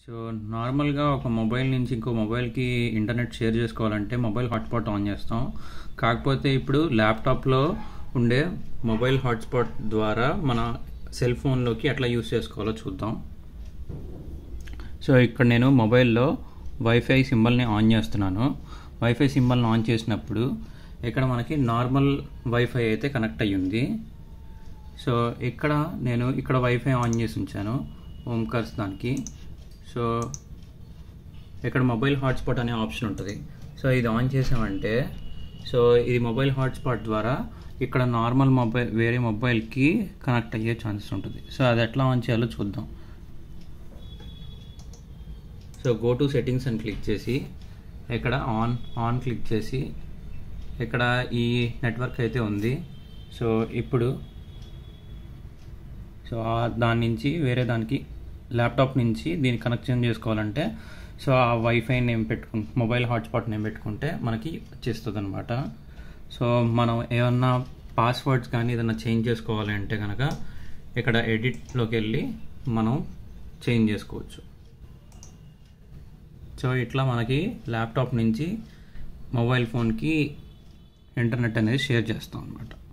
So నార్మల్గా ఒక mobile నుంచి ఇంకో మొబైల్కి ఇంటర్నెట్ షేర్ చేసుకోవాలంటే మొబైల్ హాట్స్పాట్ ఆన్ చేస్తాం. కాకపోతే ఇప్పుడు ల్యాప్టాప్లో ఉండే మొబైల్ హాట్స్పాట్ ద్వారా మన సెల్ ఫోన్లోకి ఎట్లా యూస్ చేసుకోవాలో చూద్దాం. సో ఇక్కడ నేను మొబైల్లో వైఫై సింబల్ని ఆన్ చేస్తున్నాను. వైఫై సింబల్ని ఆన్ చేసినప్పుడు ఇక్కడ మనకి నార్మల్ వైఫై అయితే కనెక్ట్ అయ్యి ఉంది. సో ఇక్కడ వైఫై ఆన్ చేసి ఉంచాను ఓమ్కార్స్ దానికి. సో ఇక్కడ మొబైల్ హాట్స్పాట్ అనే ఆప్షన్ ఉంటుంది. సో ఇది ఆన్ చేసామంటే సో ఇది మొబైల్ హాట్స్పాట్ ద్వారా ఇక్కడ నార్మల్ మొబైల్ వేరే మొబైల్కి కనెక్ట్ అయ్యే ఛాన్సెస్ ఉంటుంది. సో అది ఎట్లా ఆన్ చేయాలో చూద్దాం. సో గో టు సెట్టింగ్స్ అని క్లిక్ చేసి ఇక్కడ ఆన్ క్లిక్ చేసి ఇక్కడ ఈ నెట్వర్క్ అయితే ఉంది. సో ఇప్పుడు దాని నుంచి వేరే దానికి ల్యాప్టాప్ నుంచి దీన్ని కనెక్షన్ చేసుకోవాలంటే సో ఆ wifi name mobile hotspot name పెట్టుకుంటే మనకి వచ్చేస్తుంది అనమాట. సో మనం ఏమన్నా పాస్వర్డ్స్ కానీ ఏదైనా చేంజ్ చేసుకోవాలి అంటే కనుక ఇక్కడ ఎడిట్లోకి వెళ్ళి మనం చేంజ్ చేసుకోవచ్చు. సో ఇట్లా మనకి ల్యాప్టాప్ నుంచి మొబైల్ ఫోన్కి ఇంటర్నెట్ అనేది షేర్ చేస్తాం అన్నమాట.